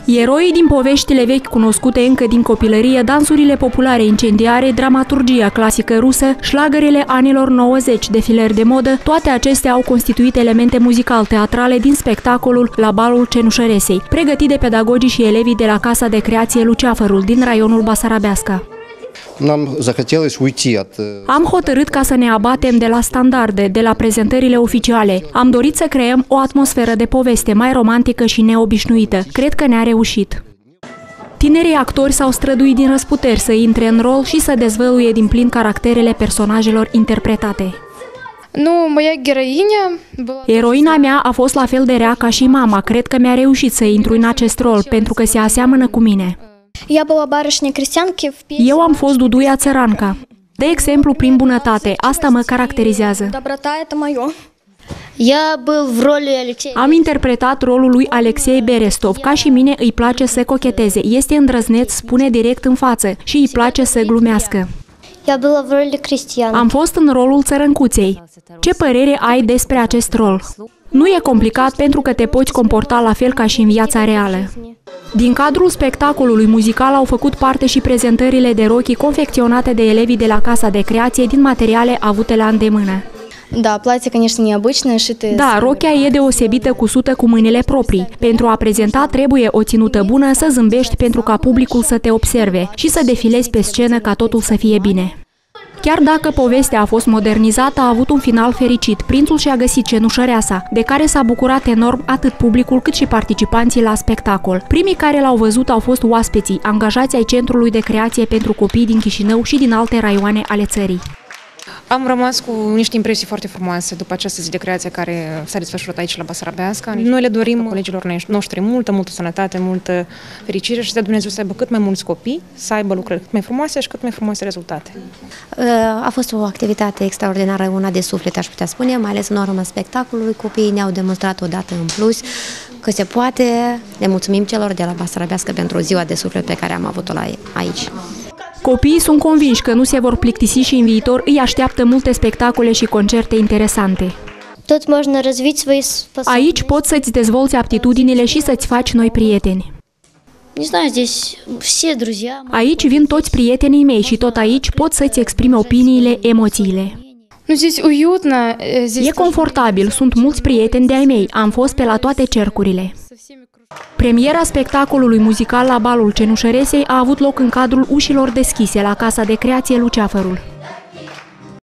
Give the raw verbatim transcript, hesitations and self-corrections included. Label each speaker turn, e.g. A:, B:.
A: Eroii din poveștile vechi cunoscute încă din copilărie, dansurile populare incendiare, dramaturgia clasică rusă, șlagărele anilor nouăzeci, defilări de modă, toate acestea au constituit elemente muzical-teatrale din spectacolul La balul Cenușăresei, pregătit de pedagogii și elevii de la Casa de Creație Luceafărul din raionul Basarabeasca. Am hotărât ca să ne abatem de la standarde, de la prezentările oficiale. Am dorit să creăm o atmosferă de poveste mai romantică și neobișnuită. Cred că ne-a reușit. Tinerii actori s-au străduit din răsputeri să intre în rol și să dezvăluie din plin caracterele personajelor interpretate. Eroina mea a fost la fel de rea ca și mama. Cred că mi-a reușit să intru în acest rol, pentru că se aseamănă cu mine. Eu am fost Duduia țăranca. De exemplu, prin bunătate, asta mă caracterizează. Am interpretat rolul lui Alexei Berestov. Ca și mine, îi place să cocheteze. Este îndrăzneț, spune direct în față și îi place să glumească. Am fost în rolul țărăncuței. Ce părere ai despre acest rol? Nu e complicat pentru că te poți comporta la fel ca și în viața reală. Din cadrul spectacolului muzical au făcut parte și prezentările de rochii confecționate de elevii de la Casa de Creație din materiale avute la îndemână. Da, rochia e deosebită, cusută cu mâinile proprii. Pentru a prezenta trebuie o ținută bună, să zâmbești pentru ca publicul să te observe și să defilezi pe scenă ca totul să fie bine. Chiar dacă povestea a fost modernizată, a avut un final fericit. Prințul și-a găsit cenușăreasa, de care s-a bucurat enorm atât publicul cât și participanții la spectacol. Primii care l-au văzut au fost oaspeții, angajați ai Centrului de Creație pentru Copii din Chișinău și din alte raioane ale țării.
B: Am rămas cu niște impresii foarte frumoase după această zi de creație care s-a desfășurat aici la Basarabeasca. Noi le dorim colegilor noștri multă, multă sănătate, multă fericire și să Dumnezeu să aibă cât mai mulți copii, să aibă lucrări cât mai frumoase și cât mai frumoase rezultate.
C: A fost o activitate extraordinară, una de suflet, aș putea spune, mai ales în urma spectacolului. Copiii ne-au demonstrat o dată în plus că se poate. Le mulțumim celor de la Basarabeasca pentru ziua de suflet pe care am avut-o aici.
A: Copiii sunt convinși că nu se vor plictisi și în viitor îi așteaptă multe spectacole și concerte interesante. Aici poți să-ți dezvolți aptitudinile și să-ți faci noi prieteni. Aici vin toți prietenii mei și tot aici poți să-ți exprimi opiniile, emoțiile. E confortabil, sunt mulți prieteni de-ai mei, am fost pe la toate cercurile. Premiera spectacolului muzical La balul Cenușăresei a avut loc în cadrul ușilor deschise la Casa de Creație Luceafărul.